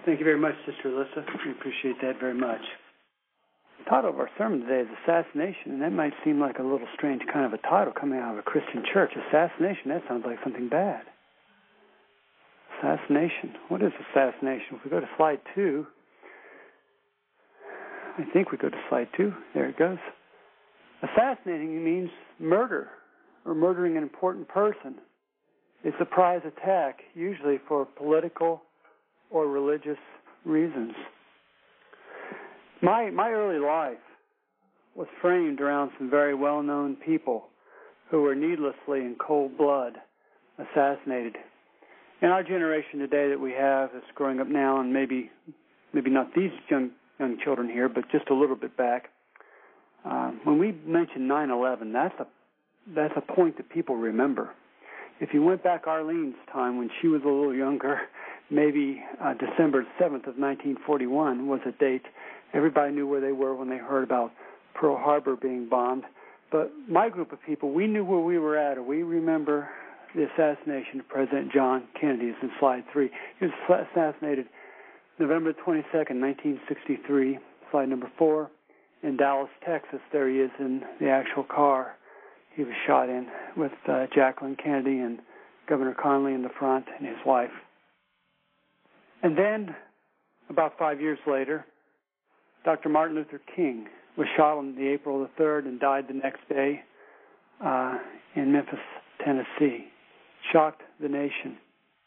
Thank you very much, Sister Alyssa. We appreciate that very much. The title of our sermon today is Assassination, and that might seem like a little strange kind of a title coming out of a Christian church. Assassination, that sounds like something bad. Assassination. What is assassination? If we go to slide 2, I think we go to slide 2. There it goes. Assassinating means murder or murdering an important person. It's a surprise attack, usually for political or religious reasons. My early life was framed around some very well-known people who were needlessly in cold blood assassinated. In our generation today that we have that's growing up now, and maybe not these young children here, but just a little bit back, when we mention 9/11, that's a point that people remember. If you went back Arlene's time when she was a little younger, maybe December 7th of 1941 was a date. Everybody knew where they were when they heard about Pearl Harbor being bombed. But my group of people, we knew where we were at, or we remember the assassination of President John Kennedy. It's in slide 3. He was assassinated November 22nd, 1963, slide number 4, in Dallas, Texas. There he is in the actual car he was shot in with Jacqueline Kennedy and Governor Connally in the front and his wife. And then, about 5 years later, Dr. Martin Luther King was shot on the April the 3rd and died the next day in Memphis, Tennessee. Shocked the nation.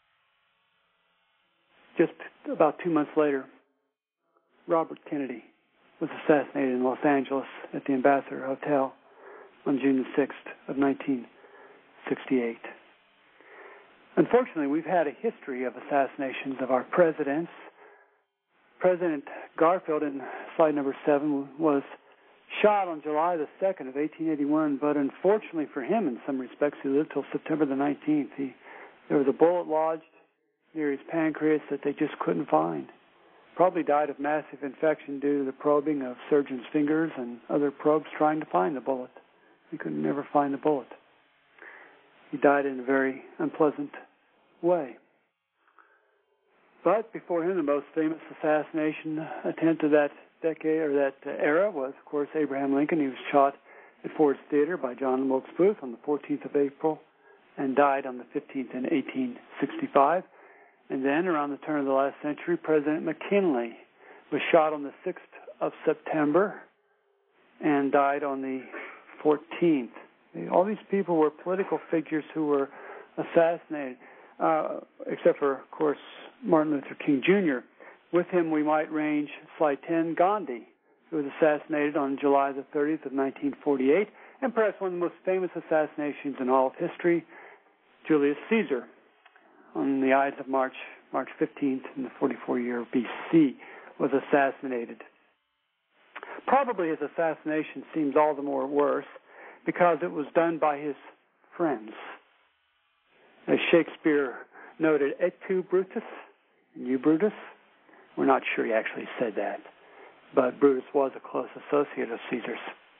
Just about 2 months later, Robert Kennedy was assassinated in Los Angeles at the Ambassador Hotel on June the 6th of 1968. Unfortunately, we've had a history of assassinations of our presidents. President Garfield, in slide number 7, was shot on July the 2nd of 1881, but unfortunately for him, in some respects, he lived till September the 19th. There was a bullet lodged near his pancreas that they just couldn't find. Probably died of massive infection due to the probing of surgeons' fingers and other probes trying to find the bullet. He could never find the bullet. He died in a very unpleasant way. But before him, the most famous assassination attempt of that decade or that era was, of course, Abraham Lincoln. He was shot at Ford's Theater by John Wilkes Booth on the 14th of April and died on the 15th in 1865. And then, around the turn of the last century, President McKinley was shot on the 6th of September and died on the 14th. All these people were political figures who were assassinated, except for, of course, Martin Luther King Jr. With him, we might range, slide 10, Gandhi, who was assassinated on July the 30th of 1948, and perhaps one of the most famous assassinations in all of history, Julius Caesar, on the Ides of March 15th in the 44th year of BC, was assassinated. Probably his assassination seems all the more worse because it was done by his friends. As Shakespeare noted, et tu, Brutus, and you, Brutus. We're not sure he actually said that, but Brutus was a close associate of Caesar's.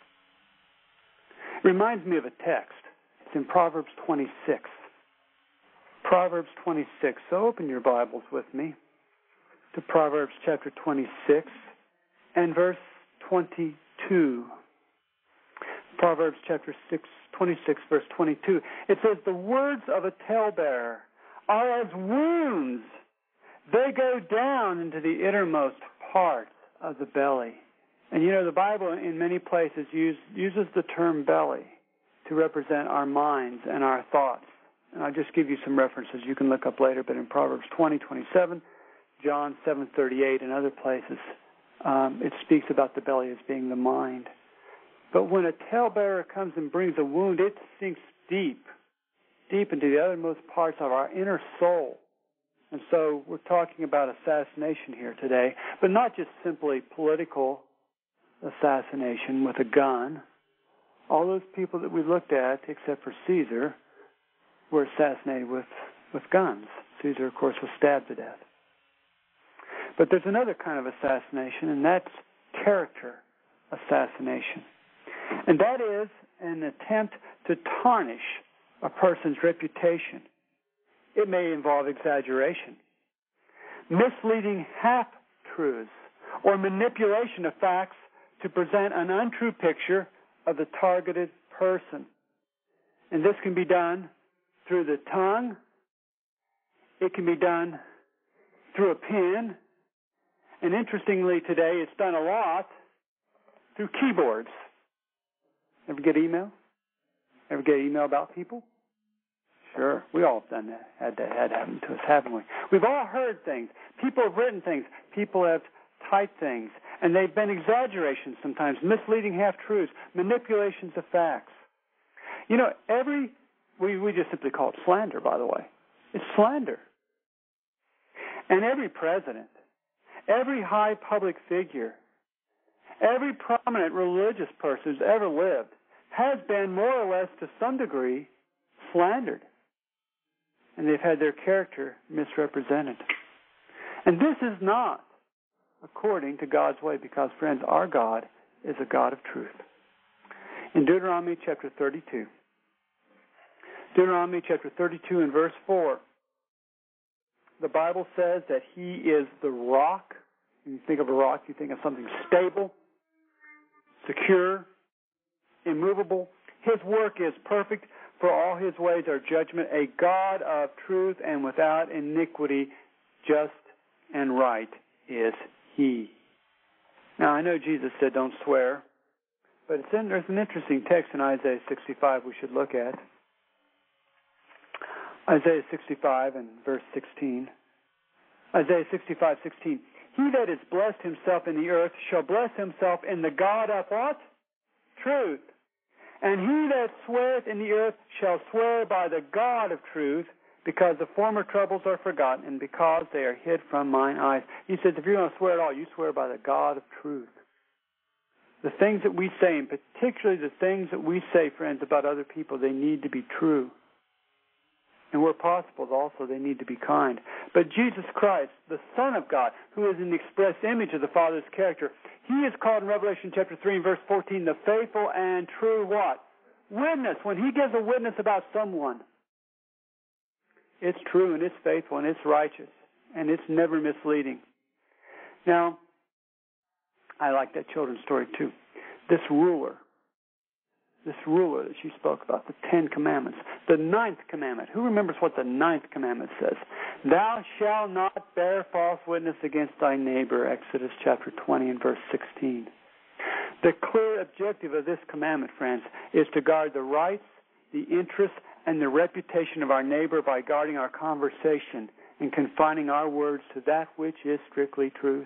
It reminds me of a text. It's in Proverbs 26. Proverbs 26. So open your Bibles with me to Proverbs chapter 26 and verse 22. Proverbs chapter 26, verse 22. It says, the words of a talebearer are as wounds. They go down into the innermost parts of the belly. And you know, the Bible in many places uses the term belly to represent our minds and our thoughts. And I'll just give you some references you can look up later, but in Proverbs 20:27, John 7:38, and other places, it speaks about the belly as being the mind. But when a talebearer comes and brings a wound, it sinks deep into the uttermost parts of our inner soul. And so we're talking about assassination here today, but not just simply political assassination with a gun. All those people that we looked at, except for Caesar, were assassinated with guns. Caesar, of course, was stabbed to death. But there's another kind of assassination, and that's character assassination. And that is an attempt to tarnish a person's reputation. It may involve exaggeration. misleading half-truths, or manipulation of facts to present an untrue picture of the targeted person. And this can be done through the tongue. It can be done through a pen. And interestingly today, it's done a lot through keyboards. Ever get email? Ever get email about people? Sure, we all have done that. Had that happen to us, haven't we? We've all heard things. People have written things. People have typed things. And they've been exaggerations sometimes, misleading half-truths, manipulations of facts. You know, we just simply call it slander, by the way. It's slander. And every president, every high public figure, every prominent religious person who's ever lived has been more or less to some degree slandered. And they've had their character misrepresented. And this is not according to God's way, because, friends, our God is a God of truth. In Deuteronomy chapter 32, and verse 4, the Bible says that He is the rock. When you think of a rock, you think of something stable, secure, immovable. His work is perfect, for all His ways are judgment, a God of truth and without iniquity, just and right is He. Now, I know Jesus said don't swear, but there's an interesting text in Isaiah 65 we should look at. Isaiah 65 and verse 16. Isaiah 65:16. He that is blessed himself in the earth shall bless himself in the God of what? Truth. And he that sweareth in the earth shall swear by the God of truth, because the former troubles are forgotten, and because they are hid from mine eyes. He says, if you're going to swear at all, you swear by the God of truth. The things that we say, and particularly the things that we say, friends, about other people, they need to be true. And where possible, also, they need to be kind. But Jesus Christ, the Son of God, who is in the express image of the Father's character, He is called in Revelation chapter 3 and verse 14, the faithful and true what? Witness. When He gives a witness about someone, it's true and it's faithful and it's righteous and it's never misleading. Now, I like that children's story too. This ruler that she spoke about, the 10 Commandments. The 9th commandment. Who remembers what the 9th commandment says? Thou shalt not bear false witness against thy neighbor, Exodus chapter 20 and verse 16. The clear objective of this commandment, friends, is to guard the rights, the interests, and the reputation of our neighbor by guarding our conversation and confining our words to that which is strictly truth.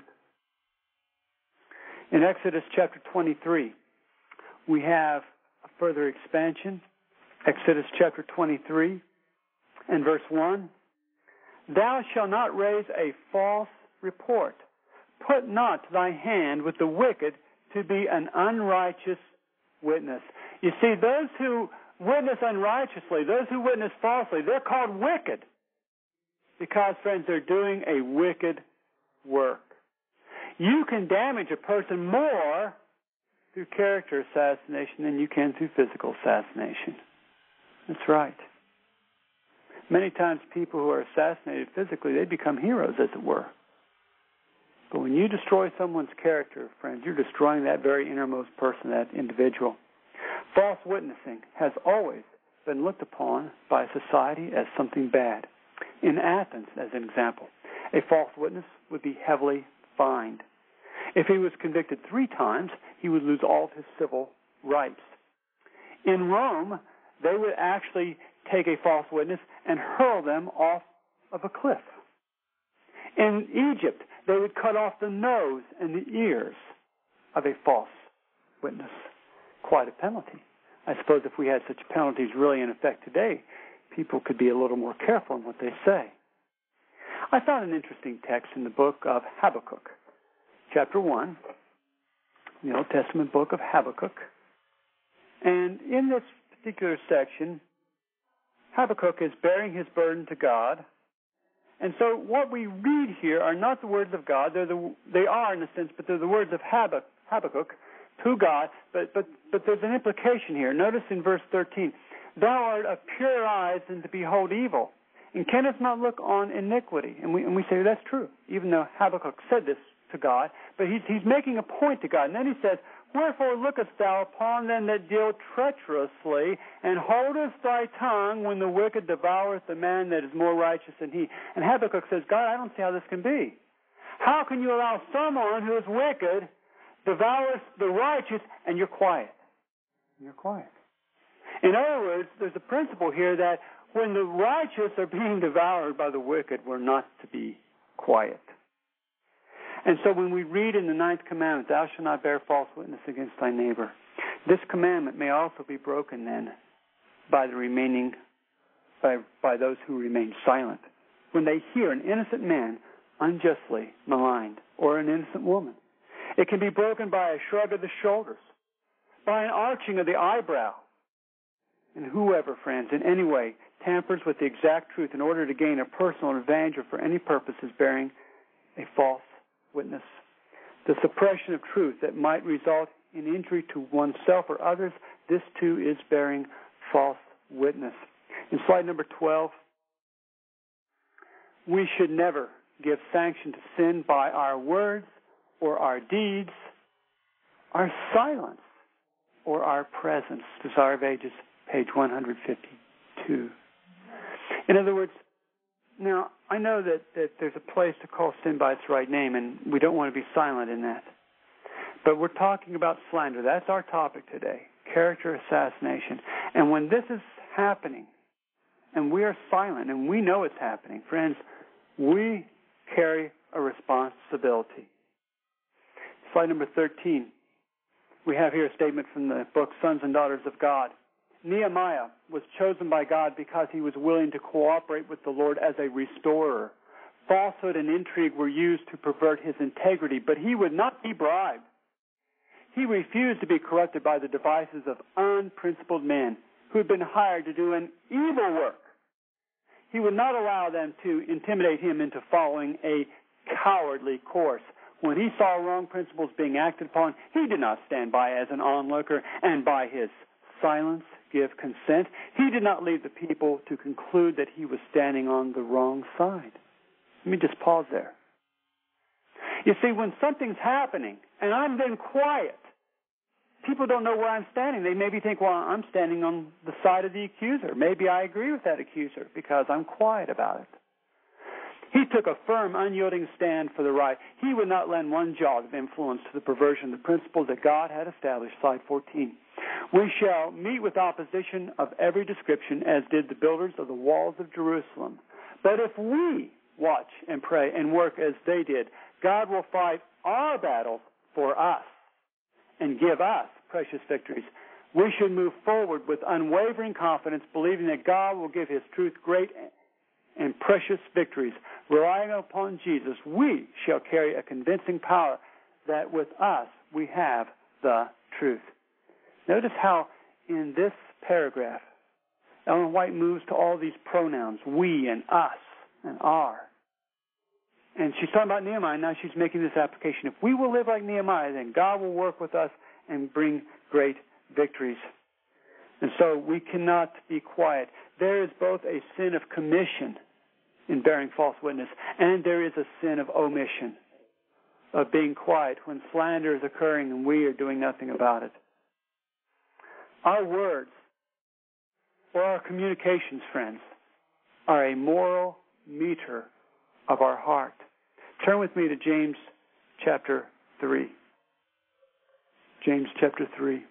In Exodus chapter 23, we have a further expansion. Exodus chapter 23 and verse 1. Thou shalt not raise a false report. Put not thy hand with the wicked to be an unrighteous witness. You see, those who witness unrighteously, those who witness falsely, they're called wicked. Because, friends, they're doing a wicked work. You can damage a person more through character assassination than you can through physical assassination. That's right. Many times people who are assassinated physically, they become heroes, as it were. But when you destroy someone's character, friends, you're destroying that very innermost person, that individual. False witnessing has always been looked upon by society as something bad. In Athens, as an example, a false witness would be heavily fined. If he was convicted 3 times, he would lose all of his civil rights. In Rome, they would actually take a false witness and hurl them off of a cliff. In Egypt, they would cut off the nose and the ears of a false witness. Quite a penalty. I suppose if we had such penalties really in effect today, people could be a little more careful in what they say. I found an interesting text in the book of Habakkuk, chapter 1, the Old Testament book of Habakkuk. And in this particular section, Habakkuk is bearing his burden to God. And so what we read here are not the words of God. They are, in a sense, but they're the words of Habakkuk to God. But there's an implication here. Notice in verse 13, thou art of pure eyes than to behold evil, And cannot not look on iniquity. And we say that's true, even though Habakkuk said this to God. But he's making a point to God. And then he says, wherefore lookest thou upon them that deal treacherously, and holdest thy tongue when the wicked devoureth the man that is more righteous than he? And Habakkuk says, God, I don't see how this can be. How can you allow someone who is wicked devour the righteous, and you're quiet? You're quiet. In other words, there's a principle here that when the righteous are being devoured by the wicked, we're not to be quiet. And so when we read in the 9th commandment, thou shalt not bear false witness against thy neighbor, this commandment may also be broken then by by those who remain silent. When they hear an innocent man unjustly maligned, or an innocent woman, it can be broken by a shrug of the shoulders, by an arching of the eyebrow. And whoever, friends, in any way tampers with the exact truth in order to gain a personal advantage or for any purpose is bearing a false witness. The suppression of truth that might result in injury to oneself or others, this too is bearing false witness. In slide number 12, we should never give sanction to sin by our words or our deeds, our silence or our presence. Desire of Ages, page 152. In other words, now, I know that there's a place to call sin by its right name, and we don't want to be silent in that. But we're talking about slander. That's our topic today, character assassination. And when this is happening, and we are silent, and we know it's happening, friends, we carry a responsibility. Slide number 13. We have here a statement from the book Sons and Daughters of God. Nehemiah was chosen by God because he was willing to cooperate with the Lord as a restorer. Falsehood and intrigue were used to pervert his integrity, but he would not be bribed. He refused to be corrupted by the devices of unprincipled men who had been hired to do an evil work. He would not allow them to intimidate him into following a cowardly course. When he saw wrong principles being acted upon, he did not stand by as an onlooker and by his silence give consent. He did not leave the people to conclude that he was standing on the wrong side. Let me just pause there. You see, when something's happening and I'm then quiet, people don't know where I'm standing. They maybe think, well, I'm standing on the side of the accuser. Maybe I agree with that accuser because I'm quiet about it. He took a firm, unyielding stand for the right. He would not lend one jot of influence to the perversion of the principles that God had established. Slide 14. We shall meet with opposition of every description, as did the builders of the walls of Jerusalem. But if we watch and pray and work as they did, God will fight our battles for us and give us precious victories. We should move forward with unwavering confidence, believing that God will give his truth great and precious victories. Relying upon Jesus, we shall carry a convincing power that with us we have the truth. Notice how in this paragraph, Ellen White moves to all these pronouns, we and us and our. And she's talking about Nehemiah, now she's making this application. If we will live like Nehemiah, then God will work with us and bring great victories. And so we cannot be quiet. There is both a sin of commission in bearing false witness, and there is a sin of omission, of being quiet when slander is occurring and we are doing nothing about it. Our words or our communications, friends, are a moral meter of our heart. Turn with me to James chapter 3. James chapter 3.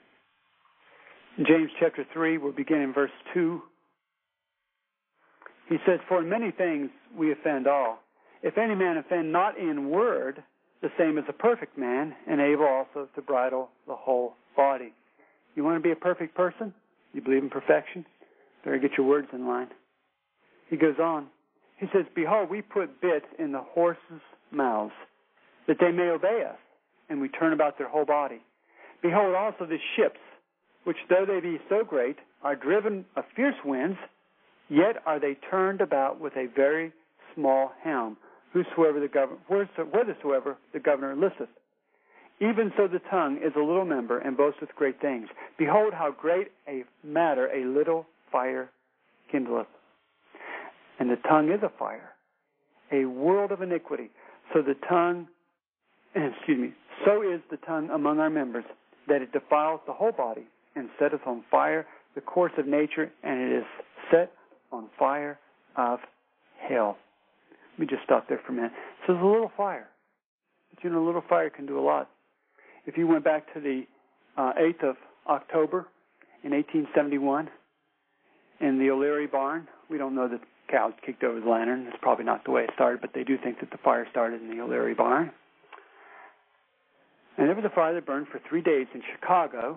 In James chapter 3, we'll begin in verse 2. He says, for in many things we offend all. If any man offend not in word, the same as a perfect man, and able also to bridle the whole body. You want to be a perfect person? You believe in perfection? Better get your words in line. He goes on. He says, behold, we put bits in the horses' mouths, that they may obey us, and we turn about their whole body. Behold also the ships, which though they be so great, are driven of fierce winds, yet are they turned about with a very small helm, whithersoever the governor listeth. Even so the tongue is a little member, and boasteth great things. Behold how great a matter a little fire kindleth. And the tongue is a fire, a world of iniquity. So is the tongue among our members, that it defiles the whole body and setteth on fire the course of nature, and it is set on fire of hell. Let me just stop there for a minute. So it's a little fire. But a little fire can do a lot. If you went back to the 8th of October in 1871 in the O'Leary barn, we don't know that cows kicked over the lantern. That's probably not the way it started, but they do think that the fire started in the O'Leary barn. And there was a fire that burned for 3 days in Chicago.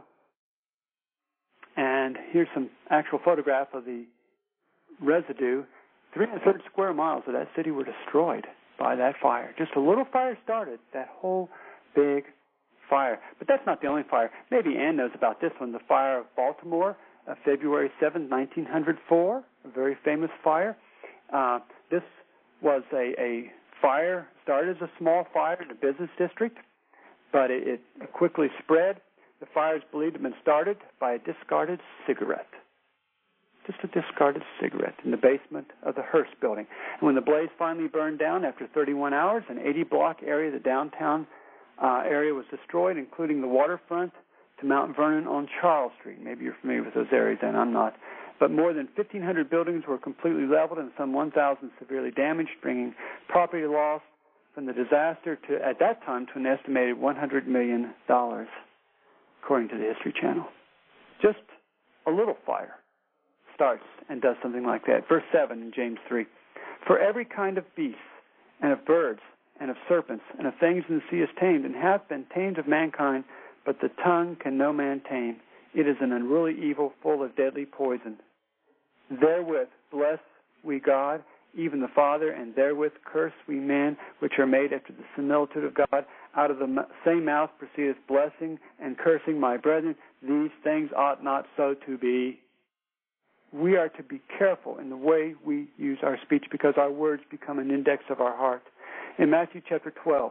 And here's some actual photograph of the residue. 330 square miles of that city were destroyed by that fire. Just a little fire started that whole big fire. But that's not the only fire. Maybe Ann knows about this one, the fire of Baltimore, February 7, 1904, a very famous fire. This was a fire, started as a small fire in a business district, but it quickly spread. The fire is believed to have been started by a discarded cigarette. Just a discarded cigarette in the basement of the Hearst building. And when the blaze finally burned down after 31 hours, an 80-block area, the downtown area was destroyed, including the waterfront to Mount Vernon on Charles Street. Maybe you're familiar with those areas, and I'm not. But more than 1,500 buildings were completely leveled and some 1,000 severely damaged, bringing property loss from the disaster to, at that time, to an estimated $100 million, according to the History Channel. Just a little fire starts and does something like that. Verse 7 in James 3. For every kind of beast, and of birds, and of serpents, and of things in the sea is tamed, and hath been tamed of mankind, but the tongue can no man tame. It is an unruly evil, full of deadly poison. Therewith bless we God, even the Father, and therewith curse we men, which are made after the similitude of God. Out of the same mouth proceedeth blessing and cursing. My brethren, these things ought not so to be. We are to be careful in the way we use our speech, because our words become an index of our heart. In Matthew chapter 12,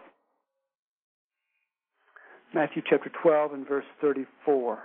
and verse 34,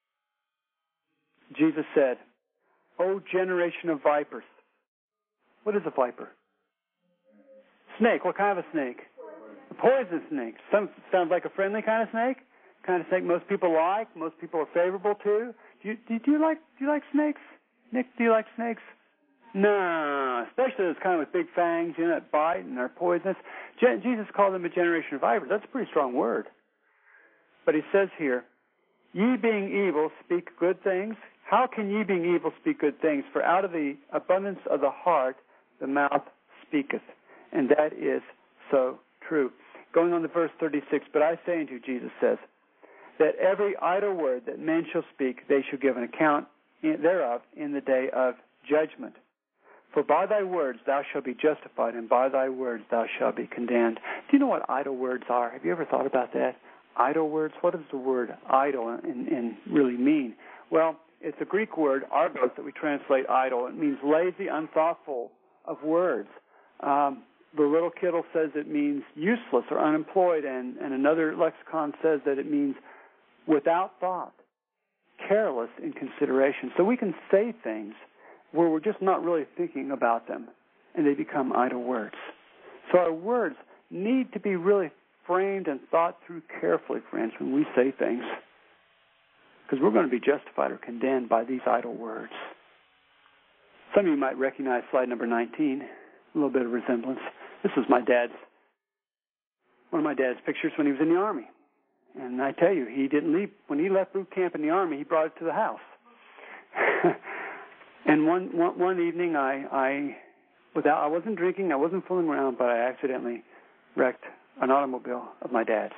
Jesus said, O generation of vipers. What is a viper? Snake. What kind of a snake? A poisonous snake. Sounds like a friendly kind of snake. Kind of snake most people like. Most people are favorable to. Do you like snakes? Nick, do you like snakes? No, especially those kind of with big fangs, that bite and are poisonous. Jesus called them a generation of vipers. That's a pretty strong word. But he says here, ye being evil speak good things. How can ye being evil speak good things? For out of the abundance of the heart the mouth speaketh. And that is so true. Going on to verse 36, but I say unto you, Jesus says, that every idle word that men shall speak, they shall give an account thereof in the day of judgment. For by thy words thou shalt be justified, and by thy words thou shalt be condemned. Do you know what idle words are? Have you ever thought about that? Idle words? What does the word idle in really mean? Well, it's a Greek word, argos, that we translate idle. It means lazy, unthoughtful of words. The Little Kittle says it means useless or unemployed, and another lexicon says that it means without thought, careless in consideration. So we can say things where we're just not really thinking about them, and they become idle words. So our words need to be really framed and thought through carefully, friends, when we say things, because we're going to be justified or condemned by these idle words. Some of you might recognize slide number 19, a little bit of resemblance. This is one of my dad's pictures when he was in the Army. And I tell you, he didn't leave. When he left boot camp in the Army, he brought it to the house. And one evening, I wasn't drinking, I wasn't fooling around, but I accidentally wrecked an automobile of my dad's.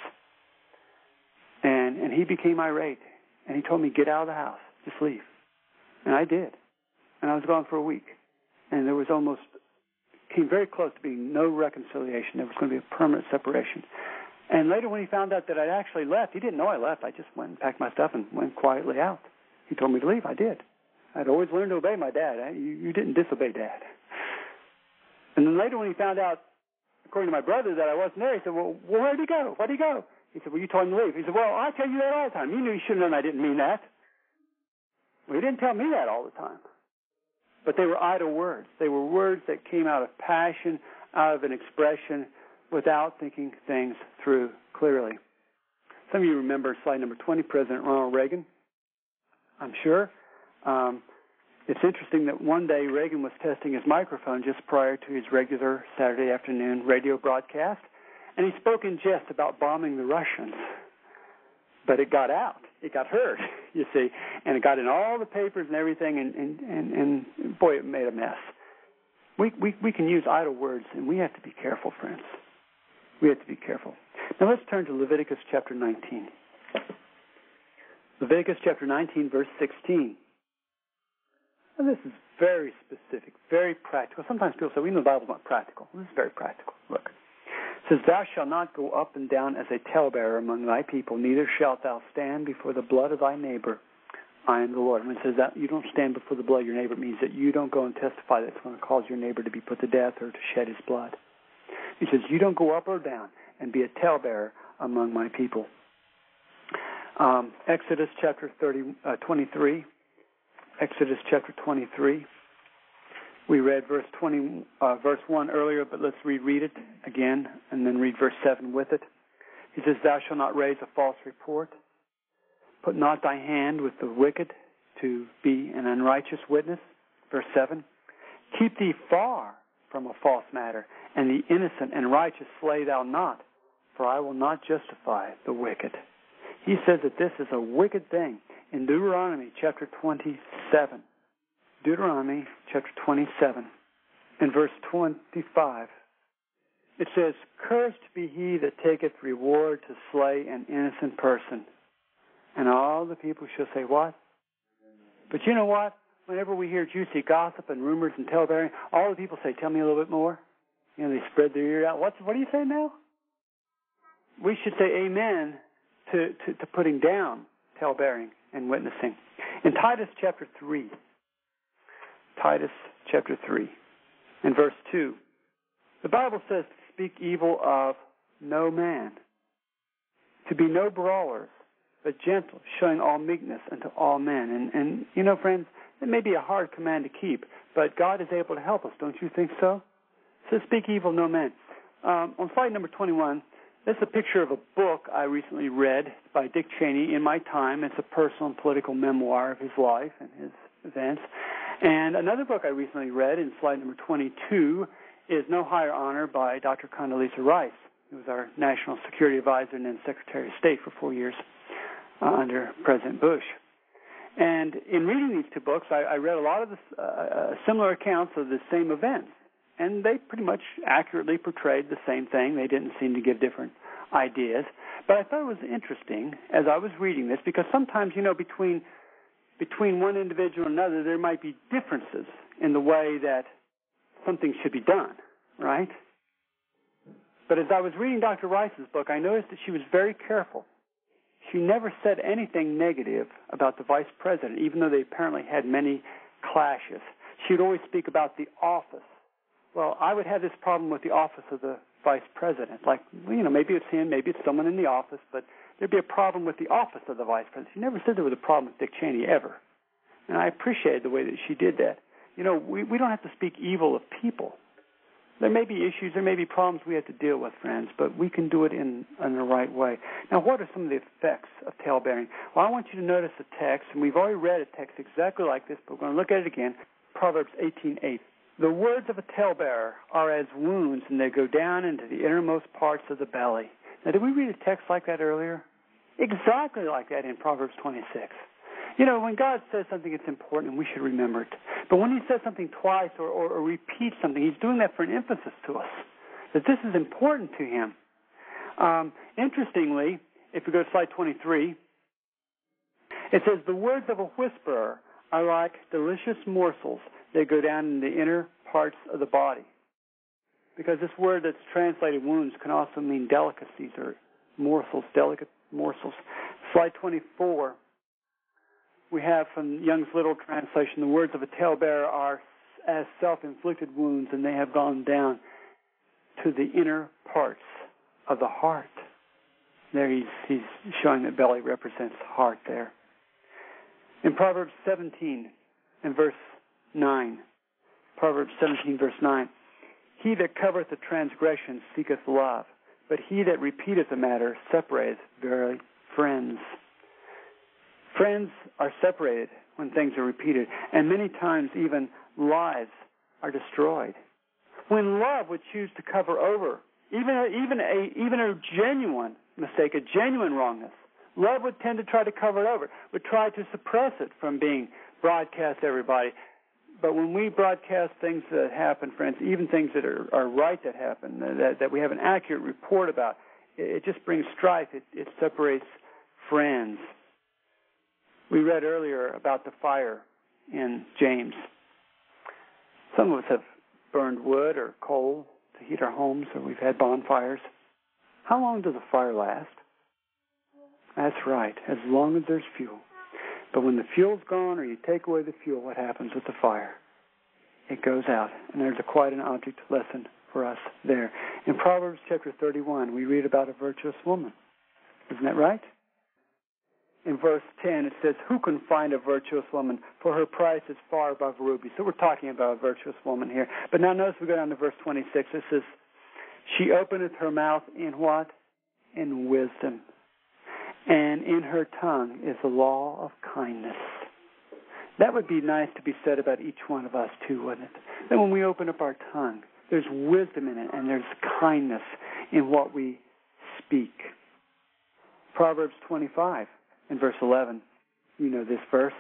And he became irate, and he told me, get out of the house, just leave. And I did. And I was gone for a week. And there was came very close to being no reconciliation. There was going to be a permanent separation. And later when he found out that I'd actually left, he didn't know I left. I just went and packed my stuff and went quietly out. He told me to leave. I did. I'd always learned to obey my dad. You didn't disobey Dad. And then later when he found out, according to my brother, that I wasn't there, he said, well, where'd he go? Where'd he go? He said, well, you told him to leave. He said, well, I tell you that all the time. You knew you should have known I didn't mean that. Well, he didn't tell me that all the time. But they were idle words. They were words that came out of passion, out of an expression, without thinking things through clearly. Some of you remember slide number 20, President Ronald Reagan, I'm sure. It's interesting that one day Reagan was testing his microphone just prior to his regular Saturday afternoon radio broadcast, and he spoke in jest about bombing the Russians. But it got out. It got heard, you see, and it got in all the papers and everything, and boy, it made a mess. We can use idle words, and we have to be careful, friends. We have to be careful. Now let's turn to Leviticus chapter 19. Leviticus chapter 19, verse 16. And this is very specific, very practical. Sometimes people say, we know the Bible's not practical. This is very practical. Look. It says, thou shalt not go up and down as a talebearer among thy people, neither shalt thou stand before the blood of thy neighbor. I am the Lord. When it says that you don't stand before the blood of your neighbor, it means that you don't go and testify that it's going to cause your neighbor to be put to death or to shed his blood. He says, you don't go up or down and be a talebearer among my people. Exodus chapter 23. Exodus chapter 23. We read verse 1 earlier, but let's reread it again and then read verse 7 with it. He says, thou shalt not raise a false report. Put not thy hand with the wicked to be an unrighteous witness. Verse 7. Keep thee far from a false matter, and the innocent and righteous slay thou not, for I will not justify the wicked. He says that this is a wicked thing in Deuteronomy chapter 27. Deuteronomy chapter 27 and verse 25. It says, cursed be he that taketh reward to slay an innocent person. And all the people shall say, what? But you know what? Whenever we hear juicy gossip and rumors and talebearing, all the people say, tell me a little bit more. You know, they spread their ear out. What do you say now? We should say amen to putting down talebearing and witnessing. In Titus chapter 3, Titus chapter 3 and verse 2, the Bible says to speak evil of no man, to be no brawlers, but gentle, showing all meekness unto all men. And you know, friends, it may be a hard command to keep, but God is able to help us. Don't you think so? So speak evil of no man. On slide number 21, this is a picture of a book I recently read by Dick Cheney, In My Time. It's a personal and political memoir of his life and his events. And another book I recently read, in slide number 22, is No Higher Honor by Dr. Condoleezza Rice, who was our National Security Advisor and then Secretary of State for 4 years under President Bush. And in reading these two books, I read a lot of similar accounts of the same events. And they pretty much accurately portrayed the same thing. They didn't seem to give different ideas. But I thought it was interesting as I was reading this, because sometimes, you know, between one individual and another, there might be differences in the way that something should be done, right? But as I was reading Dr. Rice's book, I noticed that she was very careful. She never said anything negative about the vice president, even though they apparently had many clashes. She would always speak about the office. Well, I would have this problem with the office of the vice president. Like, you know, maybe it's him, maybe it's someone in the office, but there'd be a problem with the office of the vice president. She never said there was a problem with Dick Cheney ever. And I appreciated the way that she did that. You know, we don't have to speak evil of people. There may be issues, there may be problems we have to deal with, friends, but we can do it in the right way. Now, what are some of the effects of talebearing? Well, I want you to notice the text, and we've already read a text exactly like this, but we're going to look at it again. Proverbs 18:8. The words of a talebearer are as wounds, and they go down into the innermost parts of the belly. Now, did we read a text like that earlier? Exactly like that in Proverbs 26. You know, when God says something, it's important, and we should remember it. But when he says something twice or repeats something, he's doing that for an emphasis to us, that this is important to him. Interestingly, if we go to slide 23, it says, the words of a whisperer are like delicious morsels. They go down in the inner parts of the body. Because this word that's translated wounds can also mean delicacies or morsels, delicate morsels. Slide 24. We have from Young's Literal Translation, the words of a talebearer are as self-inflicted wounds, and they have gone down to the inner parts of the heart. There he's showing that belly represents heart there. In Proverbs 17 and verse 9, Proverbs 17, verse 9. He that covereth the transgression seeketh love, but he that repeateth the matter separateth verily friends. Friends are separated when things are repeated, and many times even lives are destroyed. When love would choose to cover over even a genuine mistake, a genuine wrongness, love would tend to try to cover it over, would try to suppress it from being broadcast to everybody. But when we broadcast things that happen, friends, even things that are right that happen, that we have an accurate report about, it just brings strife. It separates friends. We read earlier about the fire in James. Some of us have burned wood or coal to heat our homes, or we've had bonfires. How long does a fire last? That's right, as long as there's fuel. But when the fuel's gone or you take away the fuel, what happens with the fire? It goes out. And there's quite an object lesson for us there. In Proverbs chapter 31, we read about a virtuous woman. Isn't that right? In verse 10, it says, who can find a virtuous woman? For her price is far above rubies. So we're talking about a virtuous woman here. But now notice we go down to verse 26. It says, she openeth her mouth in what? In wisdom. And in her tongue is the law of kindness. That would be nice to be said about each one of us too, wouldn't it? That when we open up our tongue, there's wisdom in it and there's kindness in what we speak. Proverbs 25 in verse 11. You know this verse.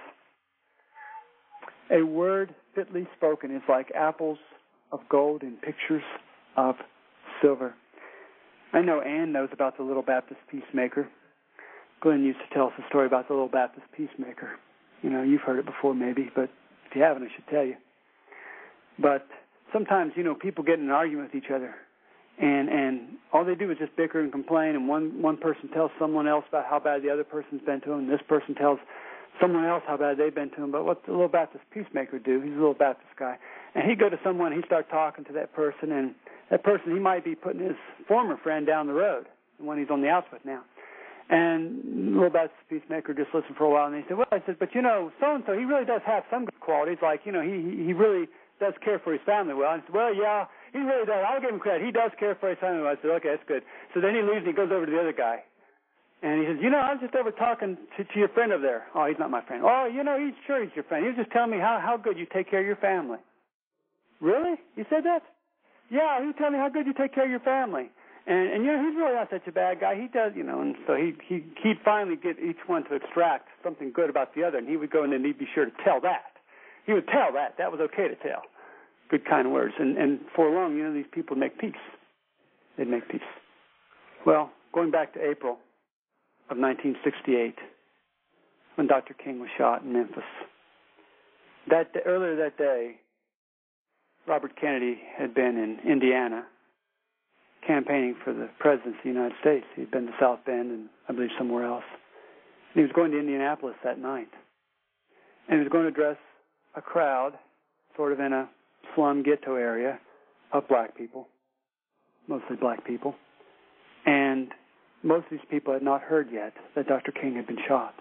A word fitly spoken is like apples of gold in pictures of silver. I know Ann knows about the little Baptist peacemaker. Glenn used to tell us a story about the little Baptist peacemaker. You know, you've heard it before maybe, but if you haven't, I should tell you. But sometimes, you know, people get in an argument with each other, and all they do is just bicker and complain, and one person tells someone else about how bad the other person's been to them, and this person tells someone else how bad they've been to them. But what the little Baptist peacemaker do, he's a little Baptist guy, and he'd go to someone, he'd start talking to that person, and that person, he might be putting his former friend down the road, the one he's on the outs with now. And the little Baptist peacemaker just listened for a while, and he said, well, I said, but you know, so-and-so, he really does have some good qualities, like, you know, he really does care for his family well. And I said, well, yeah, he really does. I'll give him credit. He does care for his family well. I said, okay, that's good. So then he leaves and he goes over to the other guy. And he says, you know, I was just over talking to your friend over there. Oh, he's not my friend. Oh, you know, he's your friend. He was just telling me how good you take care of your family. Really? You said that? Yeah, he was telling me how good you take care of your family. And you know, he's really not such a bad guy. He does, you know, and so he'd finally get each one to extract something good about the other, and he would go in and he'd be sure to tell that. He would tell that. That was okay to tell. Good, kind words. And for long, you know, these people make peace. They'd make peace. Well, going back to April of 1968, when Dr. King was shot in Memphis, earlier that day, Robert Kennedy had been in Indiana campaigning for the presidency of the United States. He'd been to South Bend and I believe somewhere else. And he was going to Indianapolis that night. And he was going to address a crowd sort of in a slum ghetto area of black people, mostly black people. And most of these people had not heard yet that Dr. King had been shot.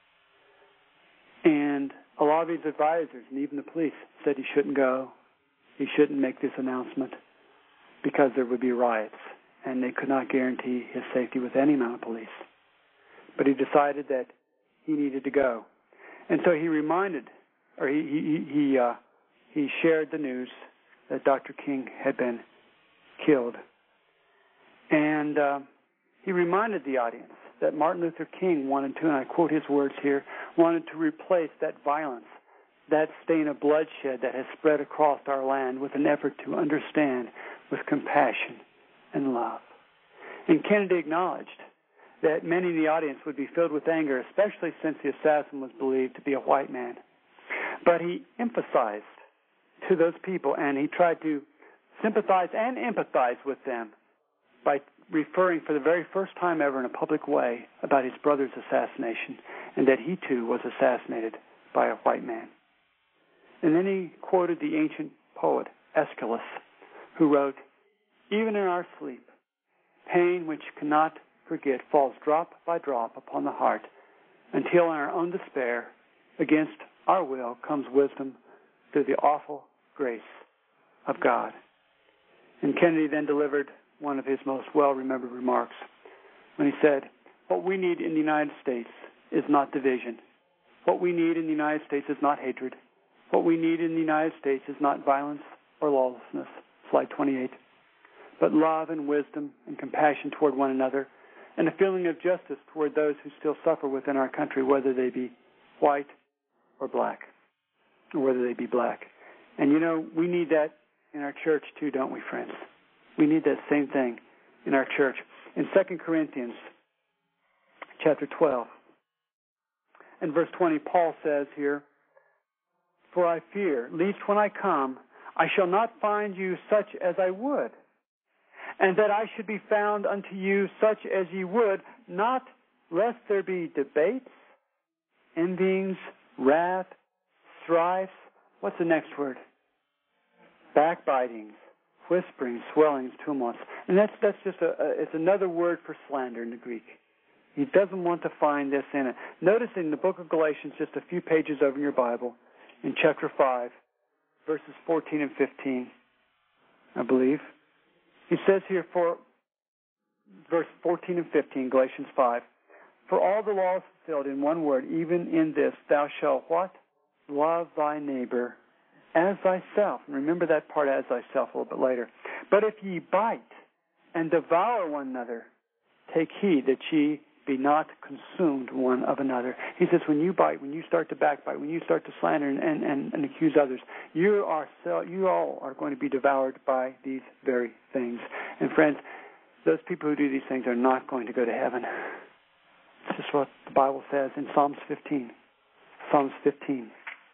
And a lot of his advisors and even the police said he shouldn't go, he shouldn't make this announcement, because there would be riots, and they could not guarantee his safety with any amount of police. But he decided that he needed to go. And so he reminded, or he shared the news that Dr. King had been killed. And he reminded the audience that Martin Luther King wanted to, and I quote his words here, wanted to replace that violence, that stain of bloodshed that has spread across our land with an effort to understand with compassion and love. And Kennedy acknowledged that many in the audience would be filled with anger, especially since the assassin was believed to be a white man. But he emphasized to those people, and he tried to sympathize and empathize with them by referring for the very first time ever in a public way about his brother's assassination, and that he too was assassinated by a white man. And then he quoted the ancient poet Aeschylus, who wrote, even in our sleep, pain which cannot forget falls drop by drop upon the heart, until in our own despair, against our will, comes wisdom through the awful grace of God. And Kennedy then delivered one of his most well-remembered remarks when he said, what we need in the United States is not division. What we need in the United States is not hatred. What we need in the United States is not violence or lawlessness. Slide 28. But love and wisdom and compassion toward one another, and a feeling of justice toward those who still suffer within our country, whether they be white or black, or whether they be black. And you know, we need that in our church too, don't we, friends? We need that same thing in our church. In 2 Corinthians chapter 12 and verse 20, Paul says here, for I fear, lest when I come, I shall not find you such as I would, and that I should be found unto you such as ye would, not lest there be debates, envyings, wrath, strifes. What's the next word? Backbitings, whisperings, swellings, tumults. And that's just it's another word for slander in the Greek. He doesn't want to find this in it. Notice in the book of Galatians, just a few pages over in your Bible, in chapter 5, verses 14 and 15, I believe. He says here for verse 14 and 15, Galatians 5, for all the law is fulfilled in one word, even in this, thou shalt what? Love thy neighbor as thyself. And remember that part, as thyself, a little bit later. But if ye bite and devour one another, take heed that ye be not consumed one of another. He says when you bite, when you start to backbite, when you start to slander and accuse others, you all are going to be devoured by these very things. And friends, those people who do these things are not going to go to heaven. It's just what the Bible says in Psalms 15. Psalms 15.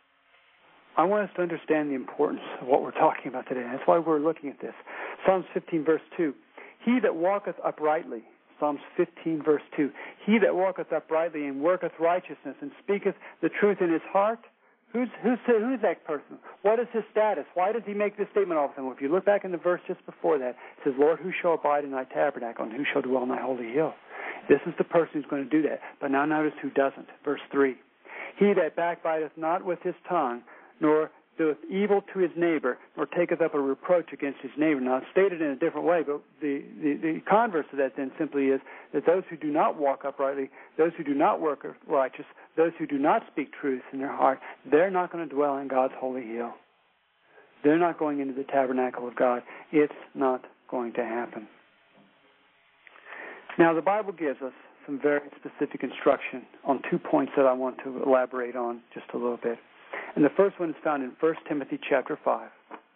I want us to understand the importance of what we're talking about today. That's why we're looking at this. Psalms 15, verse 2. He that walketh uprightly, Psalms 15, verse 2. He that walketh uprightly and worketh righteousness and speaketh the truth in his heart. Who's that person? What is his status? Why does he make this statement all of a sudden? Well, if you look back in the verse just before that, it says, Lord, who shall abide in thy tabernacle, and who shall dwell in thy holy hill? This is the person who's going to do that. But now notice who doesn't. Verse 3. He that backbiteth not with his tongue, nor doeth evil to his neighbor, nor taketh up a reproach against his neighbor. Now, it's stated in a different way, but the converse of that then simply is that those who do not walk uprightly, those who do not work righteous, those who do not speak truth in their heart, they're not going to dwell in God's holy hill. They're not going into the tabernacle of God. It's not going to happen. Now, the Bible gives us some very specific instruction on 2 points that I want to elaborate on just a little bit. And the first one is found in 1 Timothy chapter 5.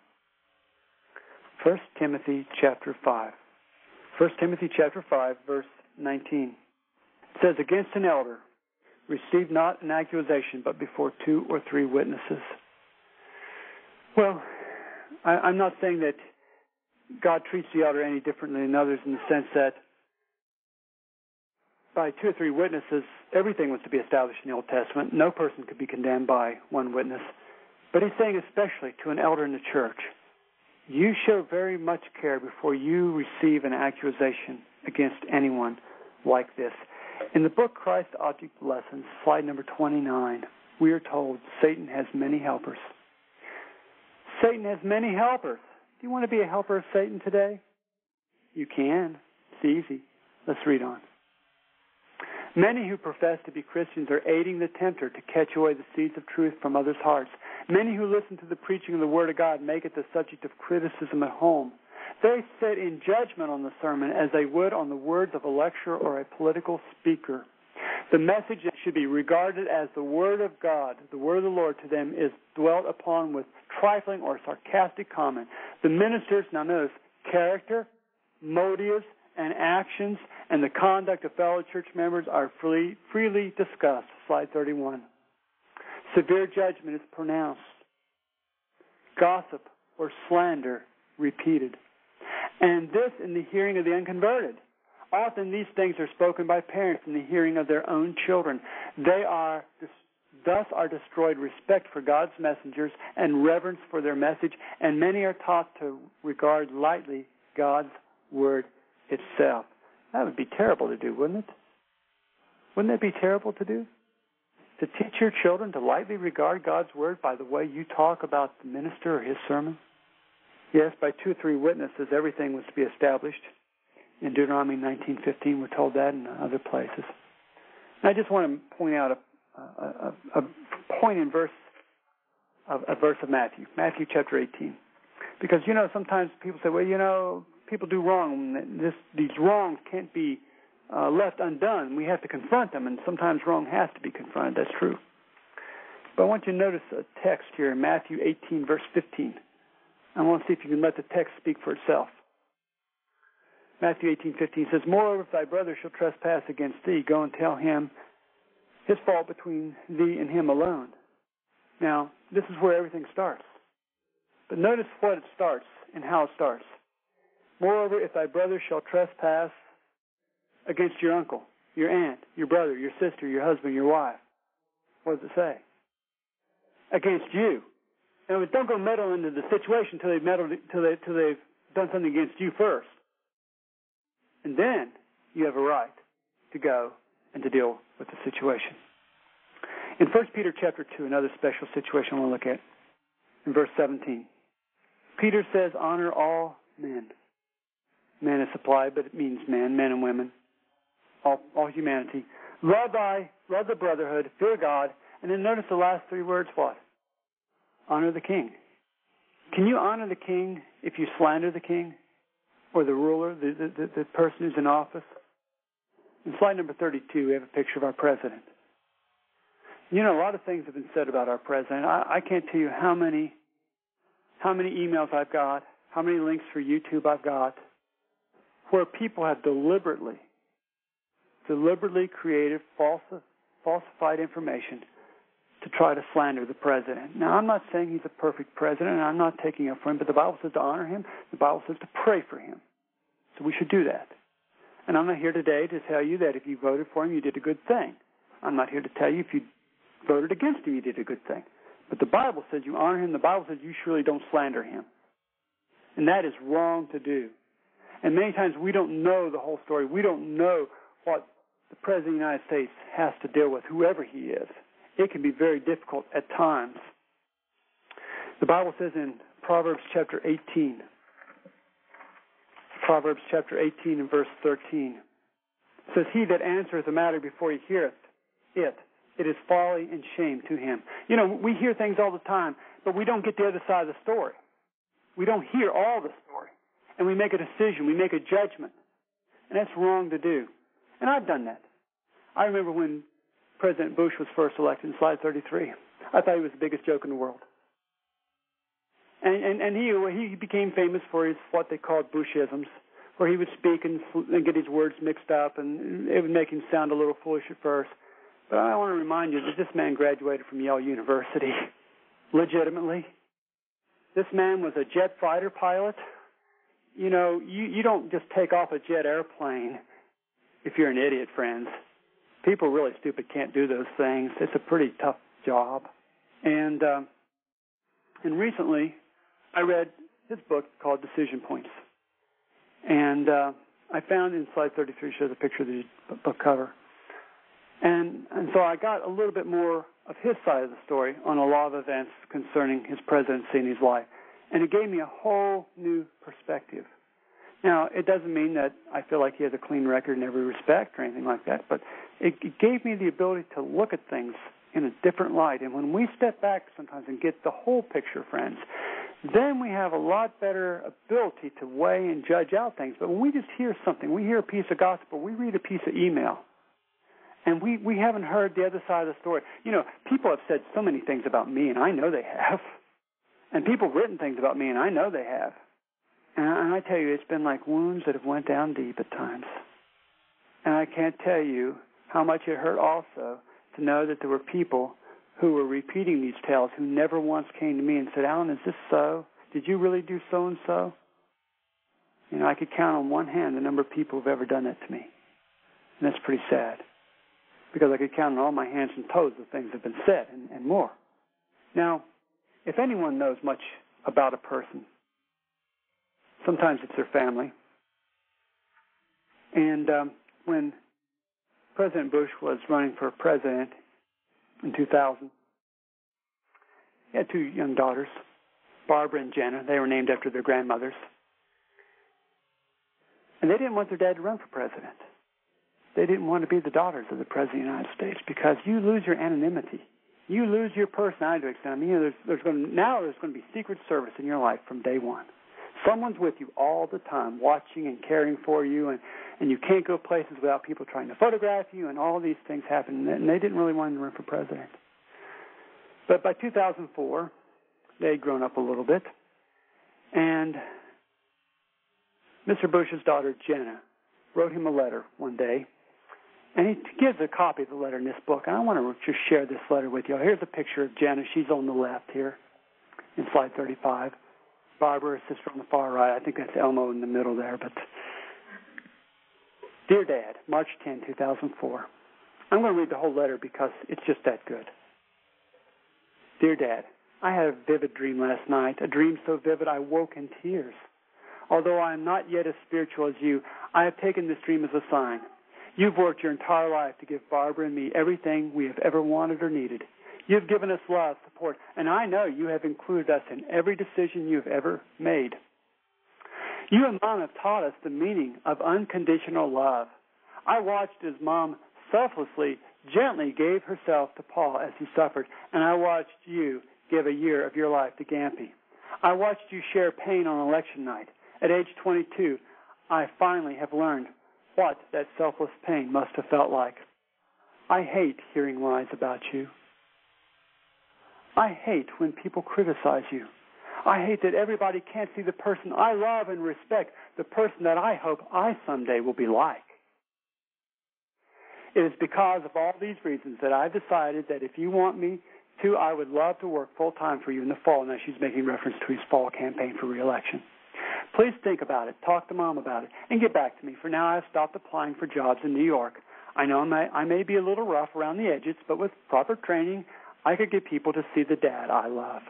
1 Timothy chapter 5. 1 Timothy chapter 5, verse 19. It says, against an elder, receive not an accusation, but before 2 or 3 witnesses. Well, I'm not saying that God treats the elder any differently than others in the sense that by 2 or 3 witnesses, everything was to be established in the Old Testament. No person could be condemned by one witness. But he's saying especially to an elder in the church, you show very much care before you receive an accusation against anyone like this. In the book Christ Object Lessons, slide number 29, we are told Satan has many helpers. Satan has many helpers. Do you want to be a helper of Satan today? You can. It's easy. Let's read on. Many who profess to be Christians are aiding the tempter to catch away the seeds of truth from others' hearts. Many who listen to the preaching of the Word of God make it the subject of criticism at home. They sit in judgment on the sermon as they would on the words of a lecturer or a political speaker. The message that should be regarded as the Word of God, the Word of the Lord to them, is dwelt upon with trifling or sarcastic comment. The ministers, now notice, character, motives, and actions and the conduct of fellow church members are freely discussed. Slide 31. Severe judgment is pronounced. Gossip or slander repeated. And this in the hearing of the unconverted. Often these things are spoken by parents in the hearing of their own children. Thus are destroyed respect for God's messengers and reverence for their message, and many are taught to regard lightly God's word itself. That would be terrible to do, wouldn't it? Wouldn't that be terrible to do? To teach your children to lightly regard God's word by the way you talk about the minister or his sermon? Yes, by 2 or 3 witnesses, everything was to be established. In Deuteronomy 19:15, we're told that, in other places. And I just want to point out a point in a verse of Matthew chapter 18. Because, sometimes people say, well, people do wrong. These wrongs can't be left undone. We have to confront them, and sometimes wrong has to be confronted. That's true. But I want you to notice a text here in Matthew 18, verse 15. I want to see if you can let the text speak for itself. Matthew 18:15 says, "Moreover, if thy brother shall trespass against thee, go and tell him his fault between thee and him alone." Now, this is where everything starts. But notice what it starts and how it starts. "Moreover, if thy brother shall trespass against your uncle, your aunt, your brother, your sister, your husband, your wife." What does it say? Against you. And don't go meddle into the situation till they've done something against you first. And then you have a right to go and to deal with the situation. In 1 Peter chapter 2, another special situation I want to look at, in verse 17. Peter says, "Honor all men." Man is supplied, but it means men and women, all humanity. Love the brotherhood, fear God, and then notice the last 3 words, what? Honor the king. Can you honor the king if you slander the king? Or the ruler, the person who's in office? In slide number 32, we have a picture of our president. A lot of things have been said about our president. I can't tell you how many emails I've got, how many links for YouTube I've got, where people have deliberately created falsified information to try to slander the president. Now, I'm not saying he's a perfect president, and I'm not taking up for him, but the Bible says to honor him. The Bible says to pray for him. So we should do that. And I'm not here today to tell you that if you voted for him, you did a good thing. I'm not here to tell you if you voted against him, you did a good thing. But the Bible says you honor him. The Bible says you surely don't slander him. And that is wrong to do. And many times we don't know the whole story. We don't know what the President of the United States has to deal with, whoever he is. It can be very difficult at times. The Bible says in Proverbs chapter 18 and verse 13, it says, "He that answereth a matter before he heareth it is folly and shame to him." We hear things all the time, but we don't get the other side of the story. We don't hear all the story. And we make a decision, we make a judgment. And that's wrong to do. And I've done that. I remember when President Bush was first elected in slide 33. I thought he was the biggest joke in the world. And he became famous for his what they called Bushisms, where he would speak and get his words mixed up, and it would make him sound a little foolish at first. But I want to remind you that this man graduated from Yale University, legitimately. This man was a jet fighter pilot. You don't just take off a jet airplane if you're an idiot, friends. People really stupid can't do those things. It's a pretty tough job. And recently, I read his book called Decision Points. And I found in slide 33 shows a picture of the book cover. And so I got a little bit more of his side of the story on a lot of events concerning his presidency and his life. And it gave me a whole new perspective. Now, it doesn't mean that I feel like he has a clean record in every respect or anything like that, but it gave me the ability to look at things in a different light. And when we step back sometimes and get the whole picture, friends, then we have a lot better ability to weigh and judge out things. But when we just hear something, we hear a piece of gospel, we read a piece of email, and we haven't heard the other side of the story. People have said so many things about me, and I know they have. And people have written things about me, and I know they have. And I tell you, it's been like wounds that have went down deep at times. And I can't tell you how much it hurt also to know that there were people who were repeating these tales who never once came to me and said, "Alan, is this so? Did you really do so-and-so?" I could count on one hand the number of people who've ever done that to me. And that's pretty sad. Because I could count on all my hands and toes the things that have been said and more. Now, if anyone knows much about a person, sometimes it's their family. And when President Bush was running for president in 2000, he had 2 young daughters. Barbara and Jenna. They were named after their grandmothers. And they didn't want their dad to run for president. They didn't want to be the daughters of the President of the United States because you lose your anonymity. You lose your personality to an extent. I mean, there's going to be Secret Service in your life from day one. Someone's with you all the time, watching and caring for you, and you can't go places without people trying to photograph you, and all these things happen. And they didn't really want him to run for president. But by 2004, they had grown up a little bit, and Mr. Bush's daughter, Jenna, wrote him a letter one day, and he gives a copy of the letter in this book. And I want to just share this letter with you. Here's a picture of Jenna. She's on the left here in slide 35. Barbara, her sister, on the far right. I think that's Elmo in the middle there. But Dear Dad, March 10, 2004. I'm going to read the whole letter because it's just that good. Dear Dad, I had a vivid dream last night, a dream so vivid I woke in tears. Although I am not yet as spiritual as you, I have taken this dream as a sign. You've worked your entire life to give Barbara and me everything we have ever wanted or needed. You've given us love, support, and I know you have included us in every decision you have ever made. You and Mom have taught us the meaning of unconditional love. I watched as Mom selflessly, gently gave herself to Paul as he suffered, and I watched you give a year of your life to Gampy. I watched you share pain on election night. At age 22, I finally have learned what that selfless pain must have felt like. I hate hearing lies about you. I hate when people criticize you. I hate that everybody can't see the person I love and respect, the person that I hope I someday will be like. It is because of all these reasons that I decided that if you want me to, I would love to work full-time for you in the fall. Now she's making reference to his fall campaign for re-election. Please think about it, talk to Mom about it, and get back to me. For now, I've stopped applying for jobs in New York. I know I may be a little rough around the edges, but with proper training, I could get people to see the dad I love.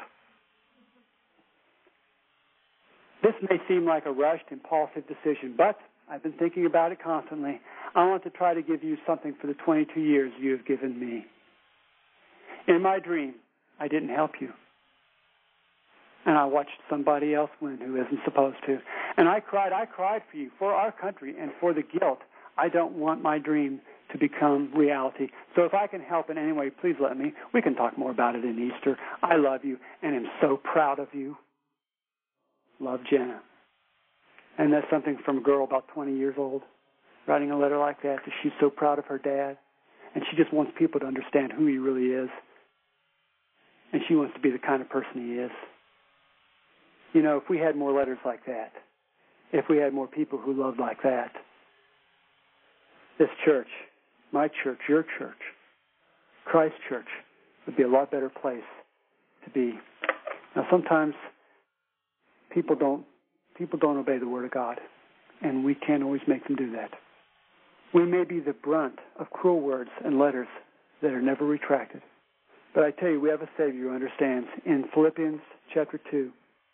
This may seem like a rushed, impulsive decision, but I've been thinking about it constantly. I want to try to give you something for the 22 years you have given me. In my dream, I didn't help you. And I watched somebody else win who isn't supposed to. And I cried for you, for our country, and for the guilt. I don't want my dream to become reality. So if I can help in any way, please let me. We can talk more about it in Easter. I love you and am so proud of you. Love, Jenna. And that's something from a girl about 20 years old, writing a letter like that she's so proud of her dad. And she just wants people to understand who he really is. And she wants to be the kind of person he is. You know, if we had more letters like that, if we had more people who loved like that, this church, my church, your church, Christ's church, would be a lot better place to be. Now, sometimes people don't obey the Word of God, and we can't always make them do that. We may be the brunt of cruel words and letters that are never retracted. But I tell you, we have a Savior who understands. In Philippians chapter 2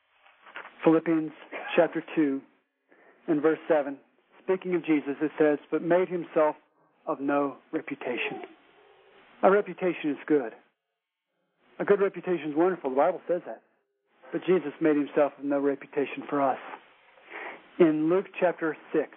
and verse 7, speaking of Jesus, it says, but made himself of no reputation. A reputation is good. A good reputation is wonderful. The Bible says that. But Jesus made himself of no reputation for us. In Luke chapter 6,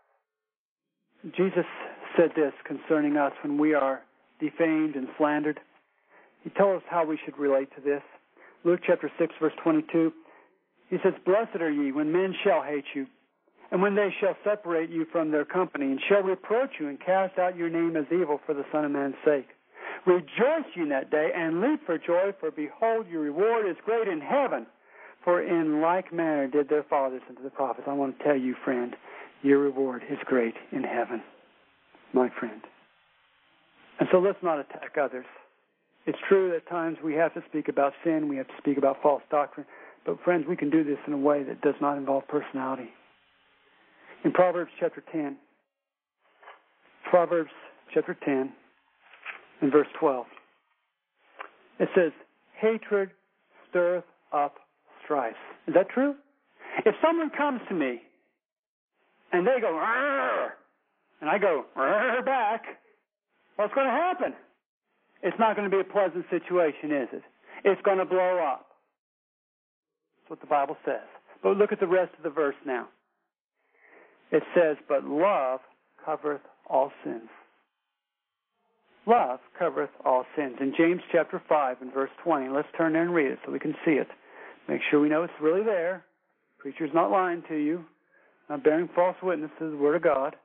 Jesus said this concerning us when we are defamed and slandered. He told us how we should relate to this. Luke chapter 6, verse 22, he says, blessed are ye when men shall hate you, and when they shall separate you from their company, and shall reproach you, and cast out your name as evil for the Son of Man's sake. Rejoice ye in that day, and leap for joy, for behold, your reward is great in heaven. For in like manner did their fathers unto the prophets. I want to tell you, friend, your reward is great in heaven, my friend. And so let's not attack others. It's true that at times we have to speak about sin, we have to speak about false doctrine, but friends, we can do this in a way that does not involve personality. In Proverbs chapter 10 and verse 12, it says, hatred stirreth up strife. Is that true? If someone comes to me and they go, "Arr!" and I go, "Arr!" back, what's going to happen? It's not going to be a pleasant situation, is it? It's going to blow up. That's what the Bible says. But look at the rest of the verse now. It says, but love covereth all sins. Love covereth all sins. In James chapter 5 and verse 20, let's turn there and read it so we can see it. Make sure we know it's really there. Preacher's not lying to you, not bearing false witness to the Word of God.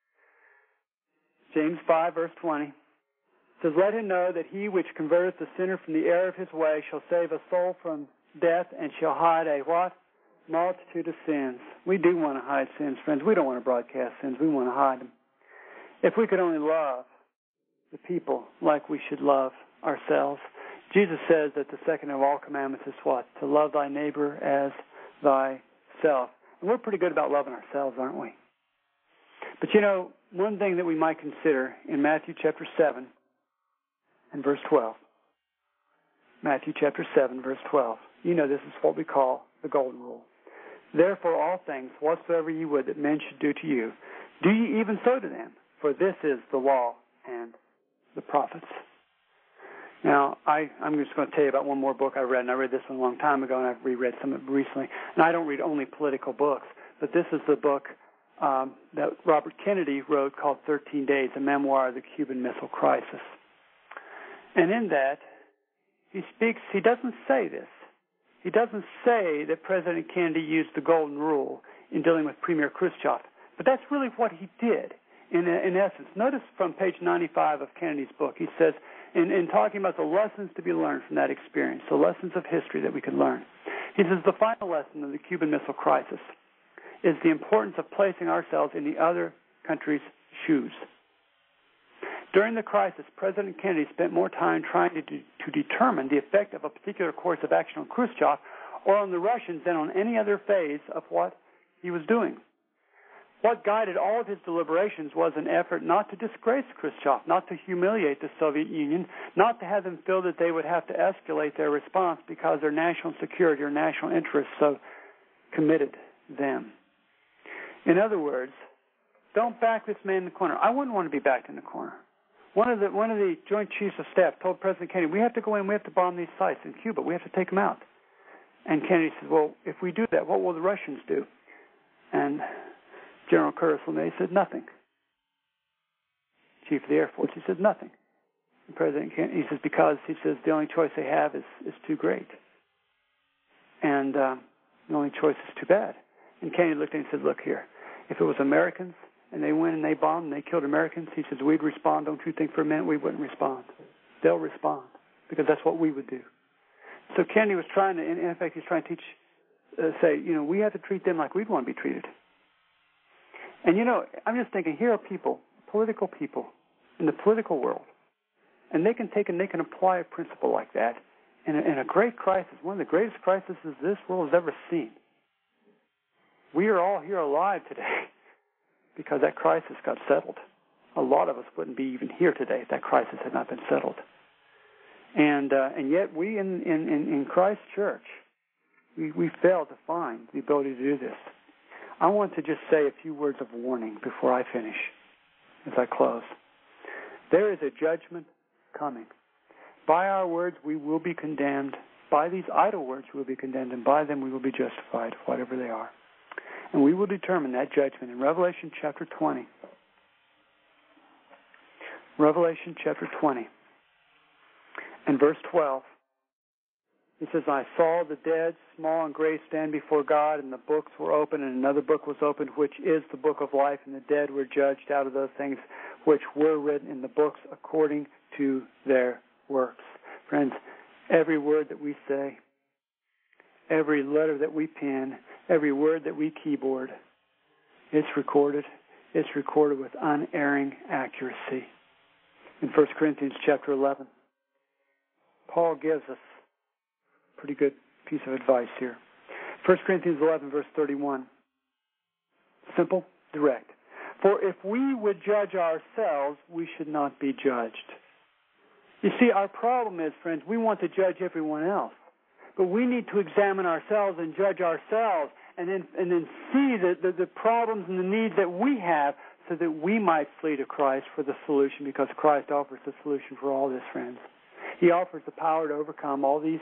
James 5 verse 20 says, let him know that he which converteth the sinner from the error of his way shall save a soul from death and shall hide a what? Multitude of sins. We do want to hide sins, friends. We don't want to broadcast sins. We want to hide them. If we could only love the people like we should love ourselves. Jesus says that the second of all commandments is what? To love thy neighbor as thyself. And we're pretty good about loving ourselves, aren't we? But you know, one thing that we might consider in Matthew chapter 7 and verse 12. Matthew chapter 7, verse 12. You know this is what we call the golden rule. Therefore all things, whatsoever ye would that men should do to you, do ye even so to them. For this is the law and the prophets. Now, I'm just going to tell you about one more book I read, and I read this one a long time ago, and I've reread some of it recently. And I don't read only political books, but this is the book that Robert Kennedy wrote called 13 Days, a memoir of the Cuban Missile Crisis. And in that, he doesn't say this. He doesn't say that President Kennedy used the golden rule in dealing with Premier Khrushchev, but that's really what he did. In essence, notice from page 95 of Kennedy's book, he says, in talking about the lessons to be learned from that experience, the lessons of history that we can learn, he says the final lesson of the Cuban Missile Crisis is the importance of placing ourselves in the other country's shoes. During the crisis, President Kennedy spent more time trying to determine the effect of a particular course of action on Khrushchev or on the Russians than on any other phase of what he was doing. What guided all of his deliberations was an effort not to disgrace Khrushchev, not to humiliate the Soviet Union, not to have them feel that they would have to escalate their response because their national security or national interests so committed them. In other words, don't back this man in the corner. I wouldn't want to be backed in the corner. One of the Joint Chiefs of Staff told President Kennedy, we have to go in, we have to bomb these sites in Cuba, we have to take them out. And Kennedy said, well, if we do that, what will the Russians do? And General Curtis LeMay said nothing. Chief of the Air Force, he said nothing. And President Kennedy, he says, because, he says, the only choice they have is too great. And the only choice is too bad. And Kennedy looked at him and said, look here, if it was Americans and they went and they bombed and they killed Americans, he says, we'd respond. Don't you think for a minute we wouldn't respond? They'll respond because that's what we would do. So Kennedy was trying to, in effect, he's trying to say, we have to treat them like we'd want to be treated. And, I'm just thinking, here are people, political people, in the political world, and they can take and they can apply a principle like that in a great crisis, one of the greatest crises this world has ever seen. We are all here alive today because that crisis got settled. A lot of us wouldn't be even here today if that crisis had not been settled. And yet we in Christ's church, we fail to find the ability to do this. I want to just say a few words of warning before I finish, as I close. There is a judgment coming. By our words we will be condemned. By these idle words we will be condemned, and by them we will be justified, whatever they are. And we will determine that judgment in Revelation chapter 20. Revelation chapter 20 and verse 12. It says, I saw the dead, small and great, stand before God, and the books were opened, and another book was opened, which is the book of life, and the dead were judged out of those things which were written in the books according to their works. Friends, every word that we say, every letter that we pen, every word that we keyboard, it's recorded. It's recorded with unerring accuracy. In 1 Corinthians chapter 11, Paul gives us pretty good piece of advice here. 1 Corinthians 11, verse 31. Simple, direct. For if we would judge ourselves, we should not be judged. You see, our problem is, friends, we want to judge everyone else. But we need to examine ourselves and judge ourselves and then see the problems and the needs that we have so that we might flee to Christ for the solution, because Christ offers the solution for all this, friends. He offers the power to overcome all these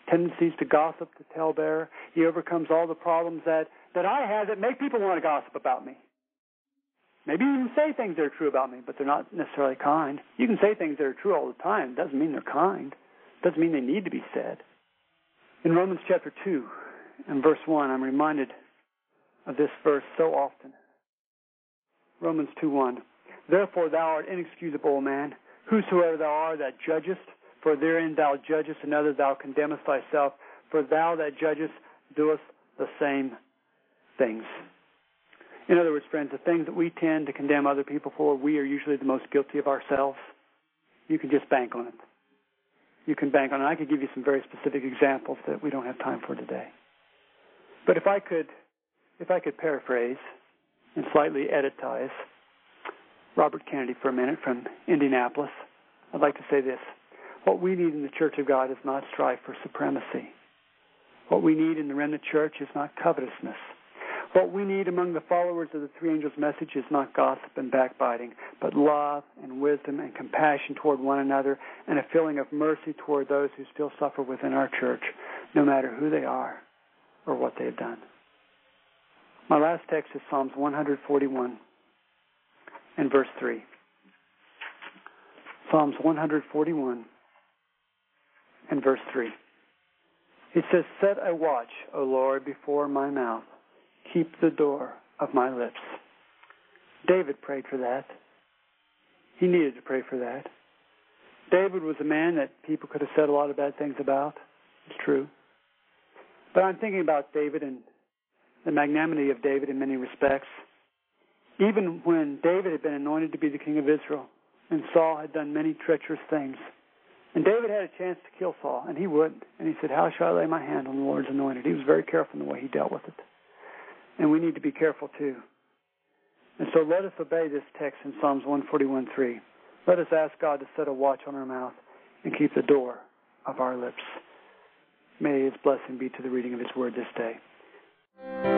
tendencies to gossip, to talebearer. He overcomes all the problems that I have that make people want to gossip about me. Maybe even say things that are true about me, but they're not necessarily kind. You can say things that are true all the time. It doesn't mean they're kind. It doesn't mean they need to be said. In Romans chapter 2 and verse 1, I'm reminded of this verse so often. Romans 2:1. Therefore thou art inexcusable, O man, whosoever thou art that judgest, for therein thou judgest another, thou condemnest thyself, for thou that judgest doest the same things. In other words, friends, the things that we tend to condemn other people for, we are usually the most guilty of ourselves. You can just bank on it. You can bank on it. I could give you some very specific examples that we don't have time for today. But if I could paraphrase and slightly editize Robert Kennedy for a minute from Indianapolis, I'd like to say this. What we need in the Church of God is not strife for supremacy. What we need in the remnant church is not covetousness. What we need among the followers of the three angels' message is not gossip and backbiting, but love and wisdom and compassion toward one another and a feeling of mercy toward those who still suffer within our church, no matter who they are or what they have done. My last text is Psalms 141 and verse 3. Psalms 141 and verse 3. It says, set a watch, O Lord, before my mouth. Keep the door of my lips. David prayed for that. He needed to pray for that. David was a man that people could have said a lot of bad things about. It's true. But I'm thinking about David and the magnanimity of David in many respects. Even when David had been anointed to be the king of Israel, and Saul had done many treacherous things, and David had a chance to kill Saul, and he wouldn't. And he said, how shall I lay my hand on the Lord's anointed? He was very careful in the way he dealt with it. And we need to be careful too. And so let us obey this text in Psalms 141:3. Let us ask God to set a watch on our mouth and keep the door of our lips. May His blessing be to the reading of His word this day.